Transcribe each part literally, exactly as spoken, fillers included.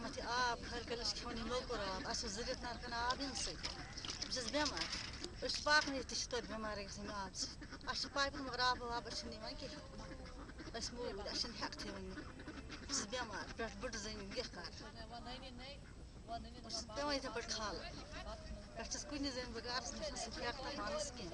ات آب ہرکلس کھون موقر آب اس زرت نرکن آب ان سی بس بیمار اس پاکن تہ تر بیمار گژھن آب سی اس پائپن مگر آب واب اس نوان کہین اس موجود اس ہیکتھے ون بس بیمار پہ بڑ زمین یہ کر بس پیوان اتھے پہ کھال پہ چھس کن زمین بہ گرس نش سہ ہیک پانس کی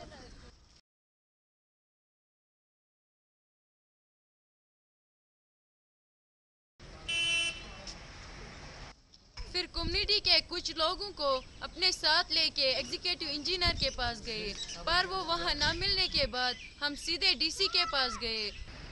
پھر کمیونٹی کے کچھ لوگوں کو اپنے ساتھ لے کے ایگزیکٹو انجینئر کے پاس گئے پر وہ وہاں نہ ملنے کے بعد ہم سیدھے ڈی سی کے پاس گئے.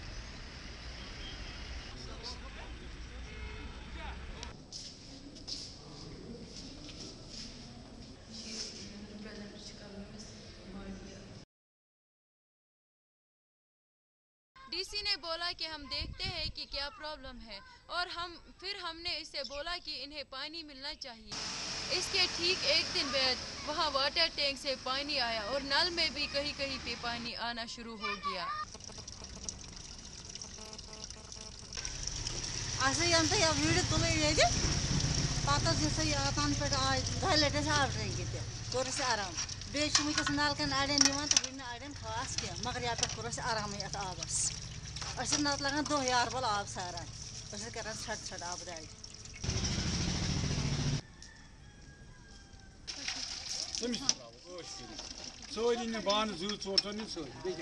ڈی سی نے بولا کہ ہم دیکھتے ہیں کہ کیا پرابلم ہے اور ہم پھر ہم نے اسے بولا کہ انہیں پانی ملنا چاہیے. اس کے ٹھیک ایک دن بعد وہاں واٹر ٹینک سے پانی آیا اور نل میں بھی کہیں کہیں پہ پانی آنا شروع ہو گیا. اچھا یم تو ویڈیو تل یہ پتہ یہ تن پہ آئے دہ لٹ آب ٹینکی تہ کور اس آرام بیس ونکس نلکن اڑین نوان تو ون اڑین خاص کی مگر یپہ کور اس آرام ات آبس اس نت لگان دہ یار بل آب ساران اس کران ژھٹ ژھٹ آب دارِ سوری نی بان زو ژوٹ نی سوری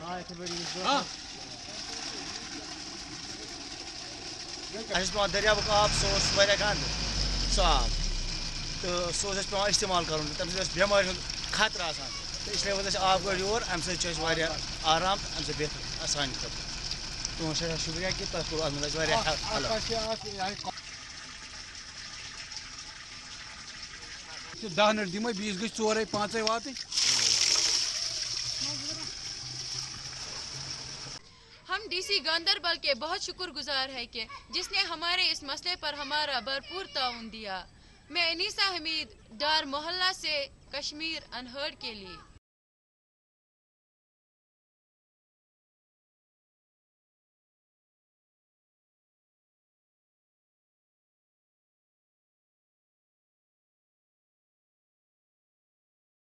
اس پہ دریاب آب سہ گند سہ آب تو سہ پہ استعمال کر تم بیمار خطرہ آسان تو اس لیے ووت آب گاڑی یور ام سۭتۍ آرام ام سۭتۍ بہتر سانہِ خٲطرٕ تُہُنٛد سٮ۪ٹھاہ شُکریہ کہ تۄہہِ کوٚروٕ اتھ منٛز اَسہِ واریاہ دہ نٹ دمے بیس گژھِ ژورے پانژے واتٕنۍ ہم ڈی سی گاندربل کے بہت شکر گزار ہے کہ جس نے ہمارے اس مسئلے پر ہمارا بھرپور تعاون دیا. میں انیسہ حمید ڈار محلہ سے کشمیر انہرڈ کے لیے.